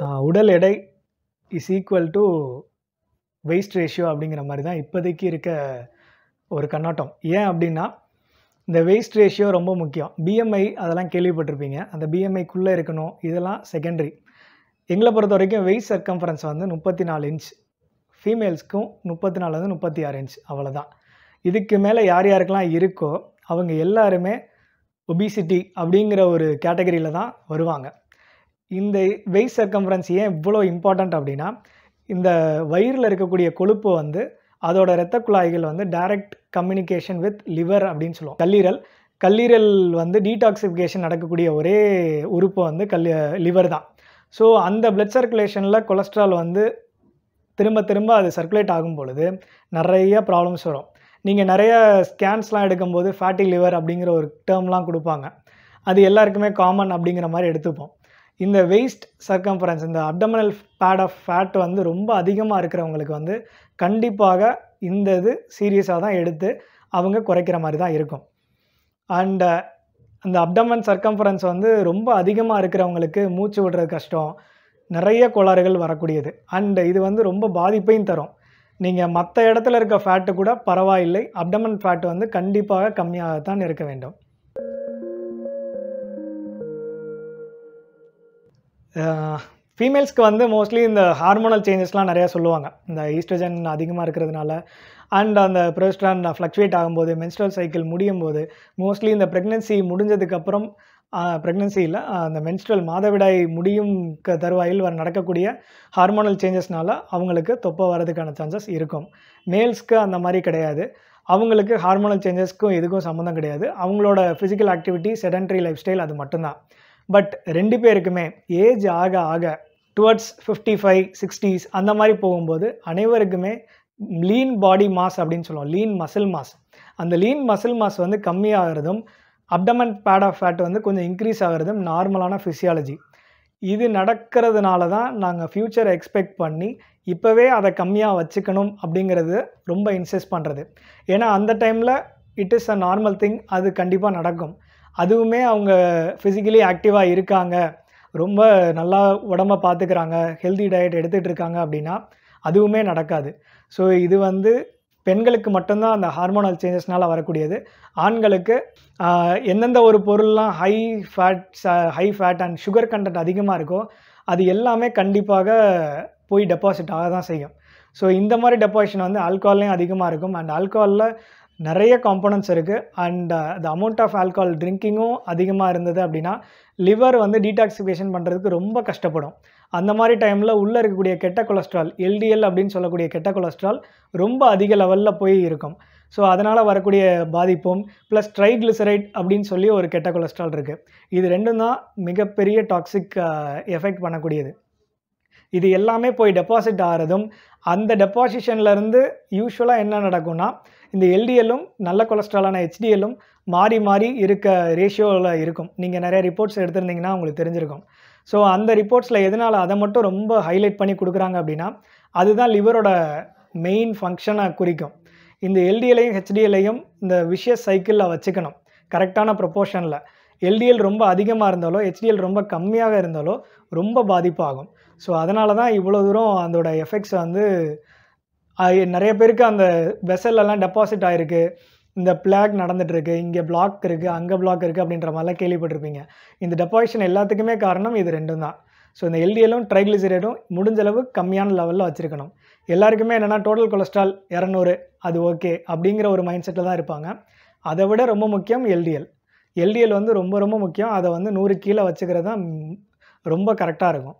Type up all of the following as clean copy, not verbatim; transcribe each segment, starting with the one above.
உடல் எடை is equal to waist ratio அப்படிங்கிற மாதிரி தான் இப்போதைக்கு இருக்க ஒரு கண்ணோட்டம். ஏன் அப்படின்னா இந்த வெயிஸ்ட் ரேஷியோ ரொம்ப முக்கியம். பிஎம்ஐ அதெல்லாம் கேள்விப்பட்டிருப்பீங்க. அந்த பிஎம்ஐக்குள்ளே இருக்கணும், இதெல்லாம் செகண்டரி. எங்களை பொறுத்த வரைக்கும் வெயிஸ்ட் சர்க்கம்ஃபரன்ஸ் வந்து 34 இன்ச், ஃபீமேல்ஸ்க்கும் 34 36 இன்ச், அவ்வளோதான். இதுக்கு மேலே யார் யாருக்கெல்லாம் இருக்கோ அவங்க எல்லாருமே ஒபிசிட்டி அப்படிங்கிற ஒரு கேட்டகரியில் தான் வருவாங்க. இந்த வெயிஸ்ட் சர்க்கம்ஃபரன்ஸ் ஏன் இவ்வளோ இம்பார்ட்டண்ட் அப்படின்னா, இந்த வயிறில் இருக்கக்கூடிய கொழுப்பு வந்து அதோட இரத்த குழாய்கள் வந்து டைரக்ட் கம்யூனிகேஷன் வித் லிவர் அப்படின்னு சொல்லுவோம். கல்லீரல் வந்து டீடாக்சிஃபிகேஷன் நடக்கக்கூடிய ஒரே உறுப்பு வந்து லிவர் தான். ஸோ அந்த பிளட் சர்க்குலேஷனில் கொலஸ்ட்ரால் வந்து திரும்ப அது சர்க்குலேட் ஆகும் பொழுது நிறைய ப்ராப்ளம்ஸ் வரும். நீங்கள் நிறைய ஸ்கேன்ஸ்லாம் எடுக்கும்போது ஃபேட்டி லிவர் அப்படிங்கிற ஒரு டேர்ம்லாம் கொடுப்பாங்க. அது எல்லாருக்குமே காமன் அப்படிங்கிற மாதிரி எடுத்துப்போம். இந்த வெயிஸ்ட் சர்க்கம்ஃபரன்ஸ், இந்த அப்டமினல் பேட் ஆஃப் ஃபேட் வந்து ரொம்ப அதிகமாக இருக்கிறவங்களுக்கு வந்து கண்டிப்பாக இந்த இது சீரியஸாக தான் எடுத்து அவங்க குறைக்கிற மாதிரி தான் இருக்கும். அண்ட் அந்த அப்டமன் சர்க்கம்ஃபரன்ஸ் வந்து ரொம்ப அதிகமாக இருக்கிறவங்களுக்கு மூச்சு விடுறது கஷ்டம், நிறைய கோளாறுகள் வரக்கூடியது. அண்ட் இது வந்து ரொம்ப பாதிப்பையும் தரும். நீங்கள் மற்ற இடத்துல இருக்க ஃபேட்டு கூட பரவாயில்லை, அப்டமன் ஃபேட் வந்து கண்டிப்பாக கம்மியாகத்தான் இருக்க வேண்டும். ஃபீமேல்ஸ்க்கு வந்து மோஸ்ட்லி இந்த ஹார்மோனல் சேஞ்சஸ்லாம் நிறையா சொல்லுவாங்க. இந்த ஈஸ்ட்ரஜன் அதிகமாக இருக்கிறதுனால அண்ட் அந்த ப்ரோஸ்ட்ரான் ஃப்ளக்சுவேட் ஆகும்போது, மென்ஸ்ட்ரல் சைக்கிள் முடியும் போது, மோஸ்ட்லி இந்த ப்ரெக்னென்சி முடிஞ்சதுக்கப்புறம் ப்ரெக்னென்சியில் அந்த மென்ஸ்ட்ரல் மாதவிடாய் முடியும் தருவாயில் நடக்கக்கூடிய ஹார்மோனல் சேஞ்சஸ்னால அவங்களுக்கு தொப்பை வரதுக்கான சான்சஸ் இருக்கும். மேல்ஸ்க்கு அந்த மாதிரி கிடையாது. அவங்களுக்கு ஹார்மோனல் சேஞ்சஸ்க்கும் இதுக்கும் சம்மந்தம் கிடையாது. அவங்களோட physical activity, sedentary lifestyle அது மட்டும்தான். பட் 2 பேருக்குமே ஏஜ் ஆக ஆக டுவர்ட்ஸ் 55, 60s அந்த மாதிரி போகும்போது அனைவருக்குமே லீன் பாடி மாஸ் அப்படின்னு சொல்லுவோம், லீன் மசில் மாஸ். அந்த லீன் மசில் மாஸ் வந்து கம்மியாகிறதும், அப்டமன் பேட் ஆஃப் ஃபேட் வந்து கொஞ்சம் இன்க்ரீஸ் ஆகிறதும் நார்மலான ஃபிசியாலஜி. இது நடக்கிறதுனால தான் நாங்கள் ஃப்யூச்சரை எக்ஸ்பெக்ட் பண்ணி இப்போவே அதை கம்மியாக வச்சுக்கணும் அப்படிங்கிறது ரொம்ப இன்சிஸ்ட் பண்ணுறது. ஏன்னா அந்த டைமில் it is a normal thing, அது கண்டிப்பாக நடக்கும். அதுவுமே அவங்க ஃபிசிக்கலி ஆக்டிவாக இருக்காங்க, ரொம்ப நல்லா உடம்பை பார்த்துக்கிறாங்க, ஹெல்தி டயட் எடுத்துகிட்டு இருக்காங்க அப்படின்னா அதுவுமே நடக்காது. ஸோ இது வந்து பெண்களுக்கு மட்டும்தான் அந்த ஹார்மோனல் சேஞ்சஸ்னால் வரக்கூடியது. ஆண்களுக்கு எந்தெந்த ஒரு பொருள்லாம் high fat and sugar content அதிகமாக இருக்கோ அது எல்லாமே கண்டிப்பாக போய் டெபாசிட் ஆக தான் செய்யும். ஸோ இந்த மாதிரி டெபாசிஷன் வந்து ஆல்கஹால்லையும் அதிகமாக இருக்கும். அண்ட் ஆல்கஹாலில் நிறைய காம்போனன்ட்ஸ் இருக்குது. And the amount of alcohol ட்ரிங்கிங்கும் அதிகமாக இருந்தது அப்படின்னா லிவர் வந்து டீடாக்சிஃபிகேஷன் பண்ணுறதுக்கு ரொம்ப கஷ்டப்படும். அந்த மாதிரி டைமில் உள்ளே இருக்கக்கூடிய கெட்ட கொலஸ்ட்ரால், எல்டிஎல் அப்படின்னு சொல்லக்கூடிய கெட்ட கொலஸ்ட்ரால் ரொம்ப அதிக லெவலில் போய் இருக்கும். ஸோ அதனால் வரக்கூடிய பாதிப்பும் ப்ளஸ் ட்ரைக்ளிசரைட் அப்படின்னு சொல்லி ஒரு கெட்ட கொலஸ்ட்ரால் இருக்குது. இது ரெண்டும் தான் மிகப்பெரிய டாக்ஸிக் எஃபெக்ட் பண்ணக்கூடியது. இது எல்லாமே போய் டெபாசிட் ஆகிறதும், அந்த டெபாசிஷன்லேருந்து யூஸ்வலாக என்ன நடக்கும்னா இந்த எல்டிஎல்லும் நல்ல கொலஸ்ட்ராலான ஹெச்டிஎல்லும் மாறி மாறி இருக்க ரேஷியோவில் இருக்கும். நீங்கள் நிறைய ரிப்போர்ட்ஸ் எடுத்திருந்தீங்கன்னா உங்களுக்கு தெரிஞ்சிருக்கும். ஸோ அந்த ரிப்போர்ட்ஸில் எதனால் அதை மட்டும் ரொம்ப ஹைலைட் பண்ணி கொடுக்குறாங்க அப்படின்னா அதுதான் லிவரோட மெயின் ஃபங்க்ஷனை குறிக்கும். இந்த எல்டிஎல்லையும் ஹெச்டிஎல்லையும் இந்த விஷயஸ் சைக்கிளில் வச்சுக்கணும் கரெக்டான ப்ரொப்போர்ஷனில். எல்டிஎல் ரொம்ப அதிகமாக இருந்தாலோ ஹெச்டிஎல் ரொம்ப கம்மியாக இருந்தாலோ ரொம்ப பாதிப்பாகும். ஸோ அதனால தான் இவ்வளோ தூரம் அதோட எஃபெக்ட்ஸ் வந்து நிறைய பேருக்கு அந்த வெசல்லாம் டெபாசிட் ஆகிருக்கு, இந்த பிளாக் நடந்துகிட்ருக்கு, இங்கே பிளாக் இருக்குது, அங்கே பிளாக் இருக்குது அப்படின்ற மாதிரிலாம் கேள்விப்பட்டிருப்பீங்க. இந்த டெபாசிஷன் எல்லாத்துக்குமே காரணம் இது ரெண்டும் தான். ஸோ இந்த எல்டிஎல்லும் ட்ரைக்ளிசரைடும் முடிஞ்சளவு கம்மியான லெவலில் வச்சுருக்கணும். எல்லாருக்குமே என்னென்னா டோட்டல் கொலஸ்ட்ரால் 200 அது ஓகே அப்படிங்கிற ஒரு மைண்ட் செட்டில் தான் இருப்பாங்க. அதை விட ரொம்ப முக்கியம் எல்டிஎல் வந்து ரொம்ப ரொம்ப முக்கியம். அதை வந்து 100 கீழே வச்சுக்கிறது தான் ரொம்ப கரெக்டாக இருக்கும்.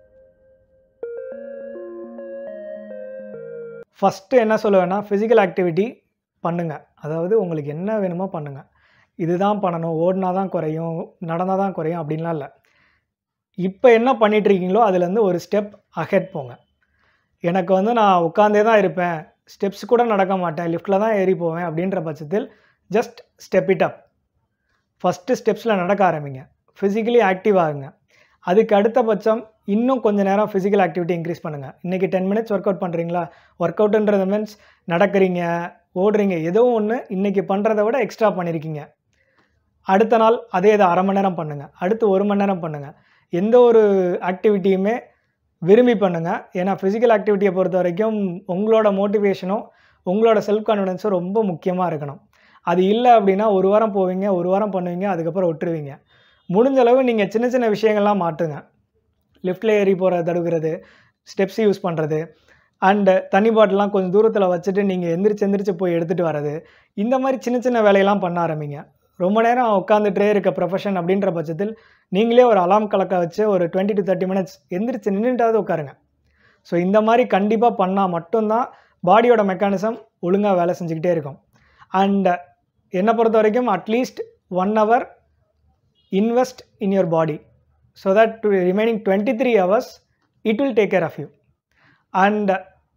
ஃபஸ்ட்டு என்ன சொல்லுவேன்னா, ஃபிசிக்கல் ஆக்டிவிட்டி பண்ணுங்கள். அதாவது உங்களுக்கு என்ன வேணுமோ பண்ணுங்கள். இதுதான் பண்ணணும், ஓடினா தான் குறையும், நடந்தால் தான் குறையும் அப்படின்லாம் இல்லை. இப்போ என்ன பண்ணிகிட்ருக்கீங்களோ அதுலேருந்து ஒரு ஸ்டெப் அஹெட் போங்க. எனக்கு வந்து நான் உட்காந்தே தான் இருப்பேன், ஸ்டெப்ஸ் கூட நடக்க மாட்டேன், லிஃப்ட்டில் தான் ஏறி போவேன் அப்படின்ற பட்சத்தில் just step it up. First ஸ்டெப்ஸில் நடக்க ஆரம்பிங்க, ஃபிசிக்கலி ஆக்டிவ் ஆகுங்க. அதுக்கு அடுத்த பட்சம் இன்னும் கொஞ்சம் நேரம் ஃபிசிக்கல் ஆக்டிவிட்டி இன்க்ரீஸ் பண்ணுங்கள். இன்றைக்கி 10 மினிட்ஸ் ஒர்க் அவுட் பண்ணுறீங்களா, ஒர்க் அவுட்டுன்றது மீன்ஸ் நடக்கிறீங்க, ஓடுறீங்க, ஏதோ ஒன்று இன்றைக்கி பண்ணுறதை விட எக்ஸ்ட்ரா பண்ணியிருக்கீங்க. அடுத்த நாள் அதே இதை அரை மணி நேரம் பண்ணுங்கள், அடுத்து 1 மணி நேரம் பண்ணுங்கள். எந்த ஒரு ஆக்டிவிட்டியுமே விரும்பி பண்ணுங்க. ஏன்னா ஃபிசிக்கல் ஆக்டிவிட்டிய பொறுத்தவரைக்கும் உங்களோட மோட்டிவேஷனும், உங்களோட செல்ஃப் கான்ஃபிடன்ஸும் ரொம்ப முக்கியமா இருக்கணும். அது இல்ல அப்டின்னா 1 வாரம் போவீங்க, 1 வாரம் பண்ணுவீங்க, அதுக்கப்புறம் விட்டுருவீங்க. முடிஞ்ச அளவு நீங்க சின்ன சின்ன விஷயங்கள்லாம் மாத்துங்க. லிஃப்ட்ல ஏறி போறத தடுக்கிறது, ஸ்டெப்ஸ் யூஸ் பண்றது, அண்ட் தண்ணி பாட்டில்லாம் கொஞ்சம் தூரத்தில வச்சுட்டு நீங்க எந்திரிச்சு எந்திரிச்சு போய் எடுத்துட்டு வரது. இந்த மாரி சின்ன சின்ன வேலையெல்லாம் பண்ண ஆரம்பிங்க. ரொம்ப நேரம் உட்காந்துட்டே இருக்க ப்ரொஃபஷன் அப்படின்ற பட்சத்தில், நீங்களே ஒரு அலார்ம் கிளாக்க வச்சு ஒரு 20 to 30 மினிட்ஸ் எந்திரிச்சு நின்னுட்டாவது உட்காருங்க. ஸோ இந்த மாரி கண்டிப்பா பண்ணா மட்டும் தான் பாடியோட மெக்கானிசம் ஒழுங்கா வேலை செஞ்சுக்கிட்டே இருக்கும். அண்ட் என்ன பொறுத்தவரைக்கும் at least 1 hour invest in your body. So that remaining 23 hours it will take care of you. And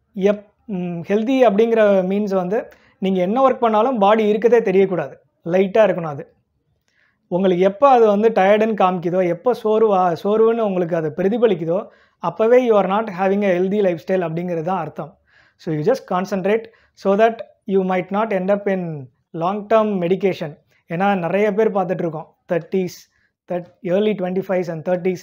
healthy அப்படிங்கிற மீன்ஸ் வந்து நீங்க என்ன ஒர்க் பண்ணாலும் பாடி இருக்கதே தெரியக்கூடாது. லைட்டா இருக்கணும் அது. உங்களுக்கு எப்போ அது வந்து டயர்டுன்னு காமிக்குதோ, எப்போ சோர்வுன்னு உங்களுக்கு அது பிரதிபலிக்குதோ, அப்பவே you are not having a healthy lifestyle அப்படிங்கிறது தான் அர்த்தம். So you just concentrate so that you might not end up in long term medication. ஏன்னா நிறைய பேர் பார்த்துட்ருக்கோம். 30s, early 25s and 30s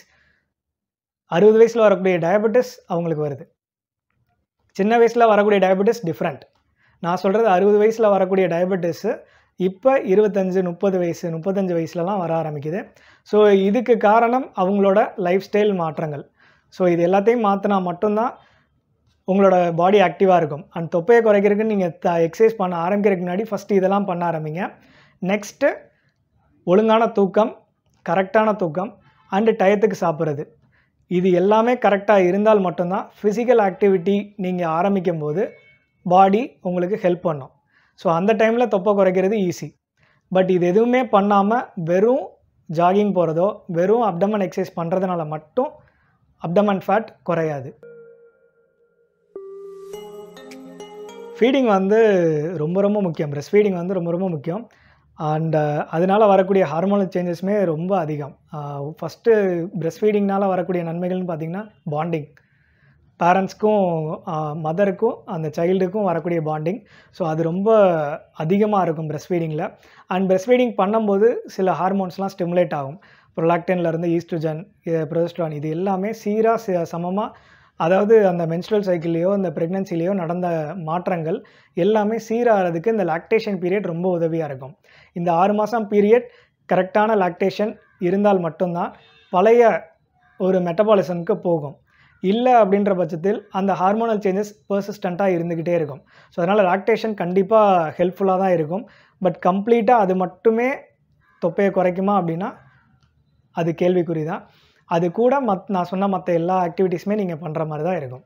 60 வயசில் வரக்கூடிய டயபெட்டிஸ் அவங்களுக்கு வருது. சின்ன வயசில் வரக்கூடிய டயபெட்டிஸ் டிஃப்ரெண்ட். நான் சொல்கிறது 60 வயசில் வரக்கூடிய டயபெட்டிஸு இப்போ 25, 30 வயசு, 35 வயசுலலாம் வர ஆரம்பிக்குது. ஸோ இதுக்கு காரணம் அவங்களோட லைஃப் ஸ்டைல் மாற்றங்கள். ஸோ இது எல்லாத்தையும் மாற்றினா மட்டும்தான் உங்களோட பாடி ஆக்டிவாக இருக்கும். அண்ட் தொப்பையை குறைக்கிறதுக்கு நீங்கள் எக்ஸசைஸ் பண்ண ஆரம்பிக்கிறதுக்கு முன்னாடி ஃபஸ்ட்டு இதெல்லாம் பண்ண ஆரம்பிங்க. நெக்ஸ்ட்டு ஒழுங்கான தூக்கம், கரெக்டான தூக்கம், அண்டு டயத்துக்கு சாப்பிட்றது. இது எல்லாமே கரெக்டாக இருந்தால் மட்டும்தான் ஃபிசிக்கல் ஆக்டிவிட்டி நீங்கள் ஆரம்பிக்கும் போது பாடி உங்களுக்கு ஹெல்ப் பண்ணும். ஸோ அந்த டைமில் தொப்பை குறைக்கிறது ஈஸி. பட் இது எதுவுமே பண்ணாமல் வெறும் ஜாகிங் போகிறதோ, வெறும் அப்டமன் எக்ஸசைஸ் பண்ணுறதுனால மட்டும் அப்டமன் ஃபேட் குறையாது. ஃபீடிங் வந்து ரொம்ப ரொம்ப முக்கியம். பிரெஸ்ட் ஃபீடிங் வந்து ரொம்ப ரொம்ப முக்கியம். அண்ட் அதனால் வரக்கூடிய ஹார்மோனல் சேஞ்சஸுமே ரொம்ப அதிகம். ஃபஸ்ட்டு பிரெஸ்ட் ஃபீடிங்னால் வரக்கூடிய நன்மைகள்னு பார்த்திங்கன்னா பாண்டிங். பேரண்ட்ஸ்க்கும் மதருக்கும் அந்த சைல்டுக்கும் வரக்கூடிய பாண்டிங். ஸோ அது ரொம்ப அதிகமாக இருக்கும் பிரெஸ்ட் ஃபீடிங்கில். அண்ட் பிரெஸ்ட் ஃபீடிங் பண்ணும்போது சில ஹார்மோன்ஸ்லாம் ஸ்டிமுலேட் ஆகும். ப்ரொலாக்டின்லேருந்து ஈஸ்ட்ரோஜன், ப்ரொஜெஸ்டரான் இது எல்லாமே சீராக சமமாக, அதாவது அந்த மென்ஸ்ட்ரல் சைக்கிள்லேயோ இந்த ப்ரெக்னன்சிலேயோ நடந்த மாற்றங்கள் எல்லாமே சீராகிறதுக்கு இந்த லாக்டேஷன் பீரியட் ரொம்ப உதவியாக இருக்கும். இந்த 6 மாதம் பீரியட் கரெக்டான லாக்டேஷன் இருந்தால் மட்டும்தான் பழைய ஒரு மெட்டபாலிசம்க்கு போகும். இல்லை அப்படின்ற பட்சத்தில் அந்த ஹார்மோனல் சேஞ்சஸ் பெர்சிஸ்டண்ட்டாக இருந்துக்கிட்டே இருக்கும். ஸோ அதனால் லாக்டேஷன் கண்டிப்பாக ஹெல்ப்ஃபுல்லாக தான் இருக்கும். பட் கம்ப்ளீட்டாக அது மட்டுமே தொப்பையை குறைக்குமா அப்படின்னா அது கேள்விக்குறி தான். அது கூட நான் சொன்ன மற்ற எல்லா ஆக்டிவிட்டீஸுமே நீங்கள் பண்ணுற மாதிரி தான் இருக்கும்.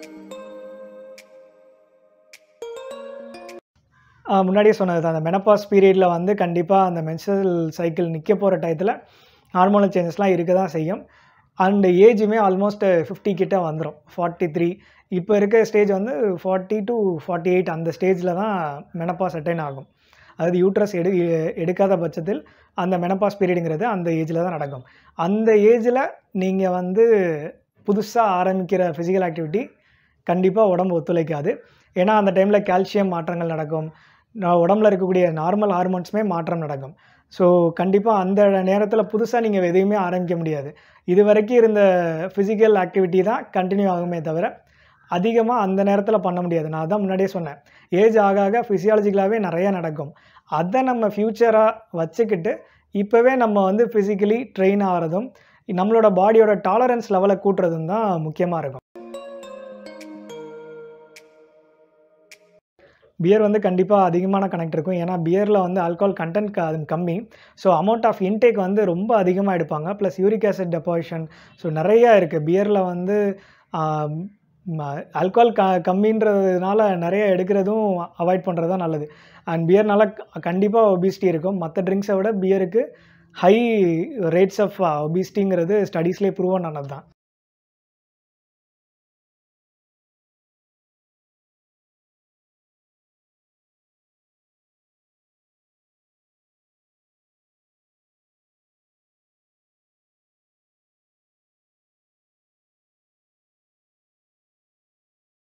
முன்னாடியே சொன்னது தான், அந்த மெனபாஸ் பீரியடில் வந்து கண்டிப்பாக அந்த மென்ஸ்ட்ரல் சைக்கிள் நிற்க போகிற டயத்தில் ஹார்மோனல் சேஞ்சஸ்லாம் இருக்க தான் செய்யும். அண்ட் ஏஜுமே ஆல்மோஸ்ட் 50 கிட்ட வந்துடும். 43 இப்போ இருக்க ஸ்டேஜ் வந்து 40 to 48 அந்த ஸ்டேஜில் தான் மெனபாஸ் அட்டைன் ஆகும். அதாவது யூட்ரஸ் எடுக்காத பட்சத்தில் அந்த மெனபாஸ் பீரியடுங்கிறது அந்த ஏஜில் தான் நடக்கும். அந்த ஏஜில் நீங்கள் வந்து புதுசாக ஆரம்பிக்கிற ஃபிசிக்கல் ஆக்டிவிட்டி கண்டிப்பாக உடம்பு ஒத்துழைக்காது. ஏன்னா அந்த டைமில் கால்சியம் மாற்றங்கள் நடக்கும். உடம்புல இருக்கக்கூடிய நார்மல் ஹார்மோன்ஸுமே மாற்றம் நடக்கும். ஸோ கண்டிப்பாக அந்த நேரத்தில் புதுசாக நீங்கள் எதையுமே ஆரம்பிக்க முடியாது. இது வரைக்கும் இருந்த ஃபிசிக்கல் ஆக்டிவிட்டி தான் கண்டினியூ ஆகுமே தவிர அதிகமாக அந்த நேரத்தில் பண்ண முடியாது. நான் தான் முன்னாடியே சொன்னேன், ஏஜ் ஆக ஆக ஃபிசியாலஜிக்கலாகவே நிறையா நடக்கும். அதை நம்ம ஃப்யூச்சராக வச்சுக்கிட்டு இப்போவே நம்ம வந்து ஃபிசிக்கலி ட்ரெயின் ஆகிறதும் நம்மளோட பாடியோட டாலரன்ஸ் லெவலை கூட்டுறதும் தான் முக்கியமாக இருக்கும். பியர் வந்து கண்டிப்பாக அதிகமான கனெக்ட் இருக்கும். ஏன்னா பியரில் வந்து ஆல்கஹால் கண்டென்ட் அது கம்மி. ஸோ அமௌண்ட் ஆஃப் இன்டேக் வந்து ரொம்ப அதிகமாக எடுப்பாங்க. Plus uric acid deposition so நிறையா இருக்குது. பியரில் வந்து ஆல்கஹால் கம்மின்றதுனால நிறைய எடுக்கிறதும் அவாய்ட் பண்ணுறது தான் நல்லது. அண்ட் பியர்னால கண்டிப்பாக ஒபிசிட்டி இருக்கும். மற்ற ட்ரிங்க்ஸை விட பியருக்கு ஹை ரேட்ஸ் ஆஃப் ஒபிசிட்டிங்கிறது ஸ்டடீஸ்லேயே ப்ரூவன் ஆனது தான்.